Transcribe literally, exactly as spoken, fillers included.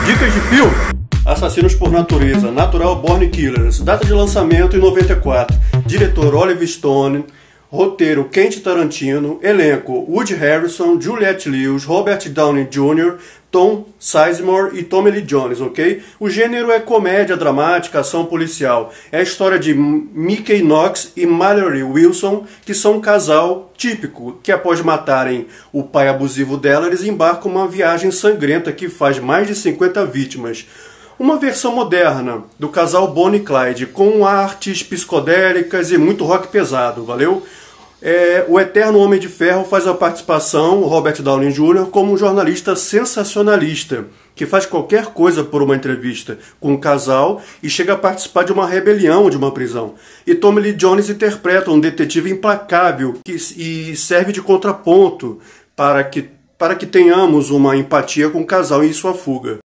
Dicas de filme: Assassinos por Natureza, Natural Born Killers, data de lançamento em noventa e quatro, diretor Oliver Stone, roteiro Quentin Tarantino, elenco Woody Harrelson, Juliette Lewis, Robert Downey Júnior, Tom Sizemore e Tommy Lee Jones, ok? O gênero é comédia dramática, ação policial. É a história de Mickey Knox e Mallory Wilson, que são um casal típico, que após matarem o pai abusivo dela, eles embarcam uma viagem sangrenta que faz mais de cinquenta vítimas. Uma versão moderna do casal Bonnie e Clyde, com artes psicodélicas e muito rock pesado, valeu? É, o Eterno Homem de Ferro faz a participação, Robert Downey Júnior, como um jornalista sensacionalista, que faz qualquer coisa por uma entrevista com um casal e chega a participar de uma rebelião de uma prisão. E Tommy Lee Jones interpreta um detetive implacável que, e serve de contraponto para que, para que tenhamos uma empatia com o casal em sua fuga.